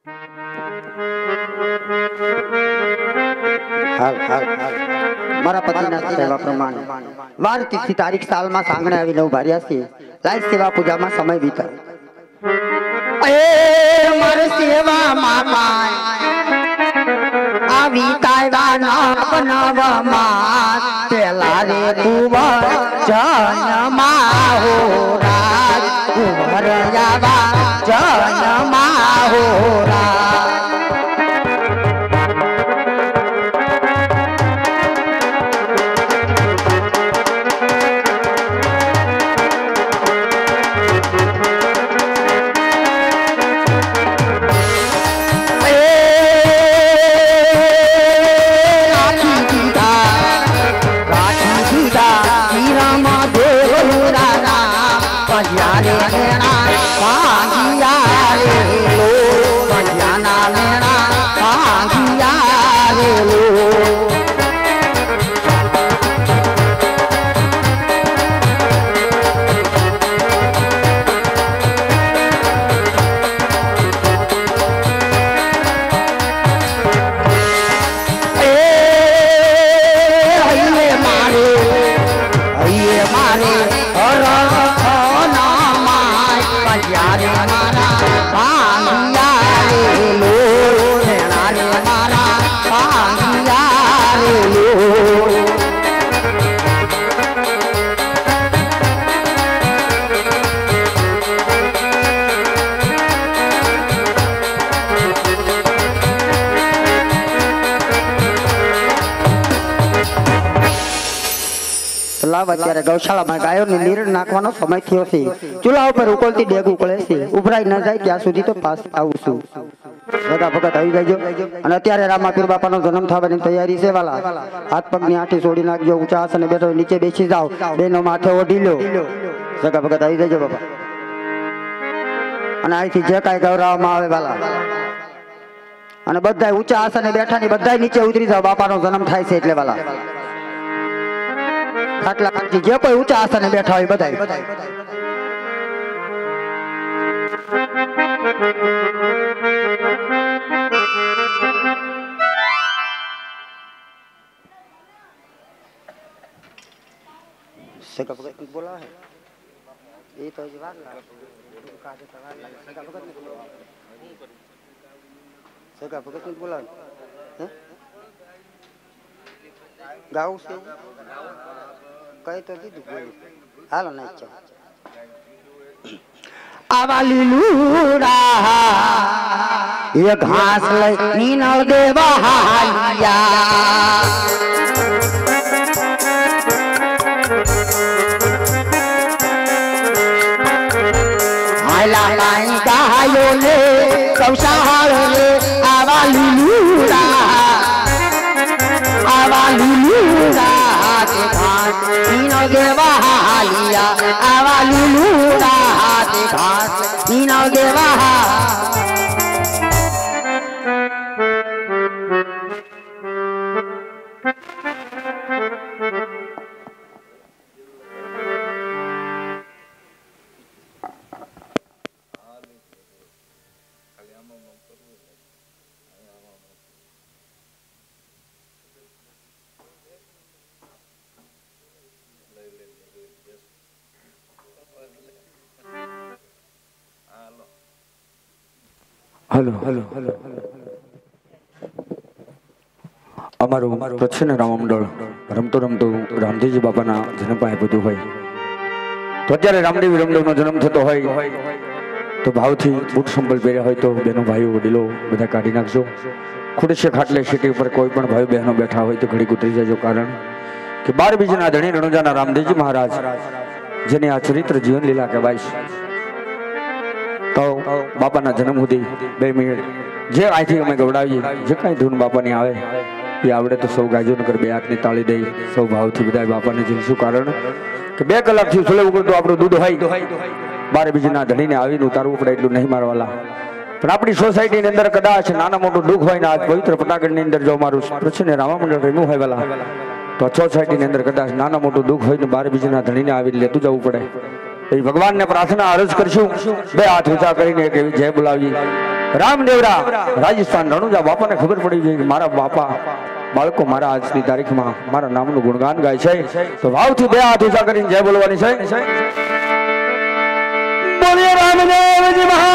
हाल हाल हाल मारा पतिना सेवा प्रमाण वार तिथि तारीख साल में सांगणे आवी नव भार्या से लाय सेवा पूजा में समय बीता ए मार सेवा मामा आवी तायवा नव मास पेला रे कुंवर जनमा हो राज कुंवर जावा जनमा हो राज અત્યારે ગૌશાળામાં ગાયોને નીર નાખવાનો સમય થયો છે ચૂલા ઉપર ઉકળતી ડેગ ઉકળે છે ઉભરાઈ ન જાય ત્યાં સુધી તો પાસ આવું છું બધા ભગત આવી જાયજો અને અત્યારે રામાપીર બાપાનો જન્મ થવાની તૈયારી છે વાલા હાથ પગની આંઠી છોડી નાખજો ઊંચા આસને બેઠો નીચે બેસી જાઓ બેનો માથે ઓઢી લો જગા ભગત આવી જાયજો બાપા અને અહીંથી જે કાંઈ ગૌરવવામાં આવે વાલા અને બધા ઊંચા આસને બેઠા ની બધા નીચે ઉતરી જાઓ બાપાનો જન્મ થાય છે એટલે વાલા ખાટલા ખાટલી જે કોઈ ઊંચા આસને બેઠા હોય બધાય સગા ભગત બોલા હે એ તો જ વાર લાગે કાજે તો વાર લાગે સગા ભગત બોલા હે ગાઉ છે કઈ તો દીધું બોલી હાલો ના ઈચ્છા આવા લીલુડા એ ઘાસ લઈ નીનળ દેવા હાલિયા હાલા લાઈ ગાયો લે કૌશાળ લે આવા લીલુડા नीनो देवा हालिया आवा लुलूड़ा हाथ घास नीनो देवा हेलो हेलो हेलो अमारो प्रच्छन्न राममंडल रमतो रमतो रामदेवजी बापाना जन्म पाए पहुंच्यो होय तो अत्यारे रामदेव रामदेवनो जन्म थतो होय तो भावथी बूट संबल પહેર્યા હોય તો બેનો ભાઈઓ વડીલો બધા કાઢી નાખજો ખુરશી ખાટલે સીટી ઉપર કોઈ પણ ભાઈ બહેનો બેઠા હોય તો ઘડી ઉતરી જજો કારણ કે 12 બીજના ધણી રણુજાના રામદેવજી મહારાજ જેને આ ચરિત્ર જીવન લીલા કહેવાય છે तो बापा जन्म सुधी 2 मिनिट जे आईथी अमे गवडावीए जे काई धून बापा नी आवे ये आवड़े तो सौ गाजो नकर 2 हाथ नी ताली दई सौ भावथी बधाय बापा ने जीवशु कारण के 2 कलाक थी सुले उगळ तो आपणो दूध होय 12 बीजना धणी ने आवीने उतारવું પડે એટલું નહીં મારવાલા પણ આપણી સોસાયટી ની અંદર કદાચ નાના મોટું દુખ હોય ને આ પવિત્ર પટાગઢ ની અંદર જો મારું પ્રશ્ન રામમંડળ રેમું હોય વાલા तो सोसायटी ની અંદર કદાચ નાના મોટું દુખ હોય ને 12 બીજના ધણીને આવીને લેતું જવું પડે भगवान ने प्रार्थना अर्ज करशु 2 हाथ ऊंचा करीने जय बोलावी રામદેવરા રાજસ્થાન રણુજા બાપાને ખબર પડી ગઈ કે મારા બાપા બાળકો મારા આજની તારીખમાં મારા નામનું ગુણગાન ગાય છે તો ભાવથી બે હાથ ઊંચા કરીને જય બોલવાની છે. બોલીએ રામદેવજી મહા